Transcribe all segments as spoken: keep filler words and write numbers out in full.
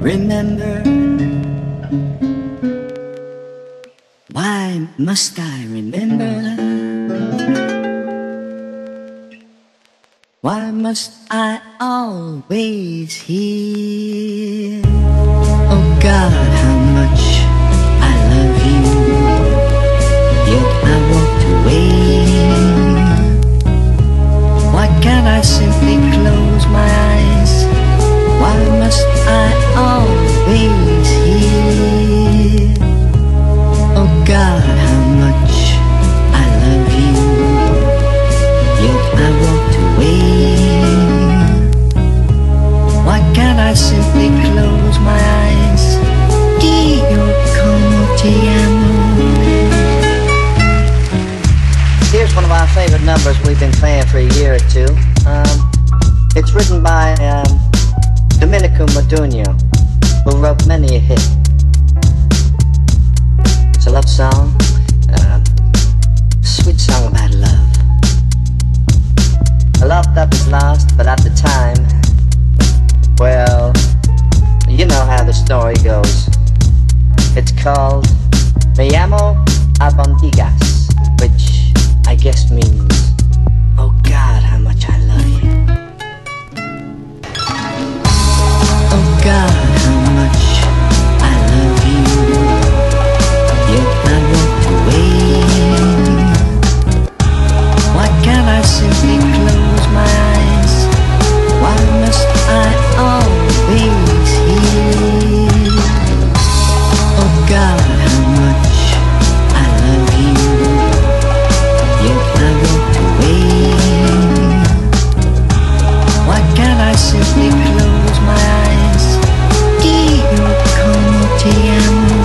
remember? Why must I remember? Why must I always hear? Oh God, how much I love you, yet I walked away. Why can't I simply close my eyes? Why must I always hear? Oh God, how much I love you, yet I walked away. Why can't I simply close my eyes? Dio como ti amo. Here's one of our favorite numbers we've been playing for a year or two. Um, it's written by um, Domenico Modugno, who wrote many a hit. It's a love song, uh, sweet song about love. A love that was lost, but at the time, well, you know how the story goes. It's called Me Llamo Albondigas, which I guess means, oh God, how much I love you. Oh God, how much I love you, yet I walked away. Why can't I simply close my eyes? Why must I always hear? Oh God, how much I love you, yet I walked away. Why can't I simply close my eyes? Dio como ti amo.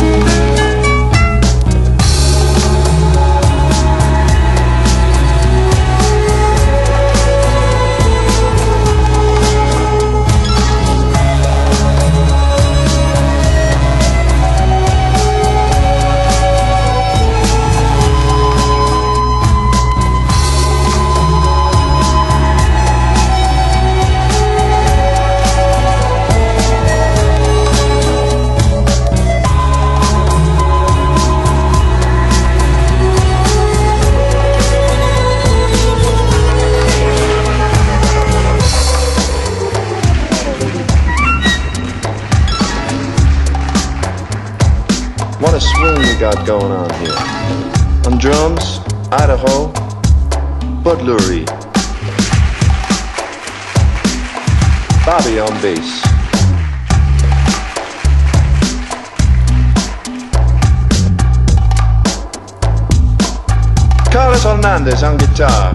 What a swing we got going on here. On drums, Idaho, Bud Lurie. Bobby on bass. Carlos Hernandez on guitar.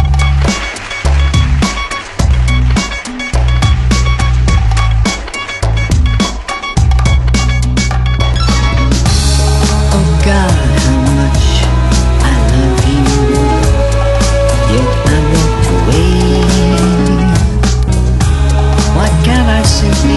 God, how much I love you, yet I walked away. Why can't I simply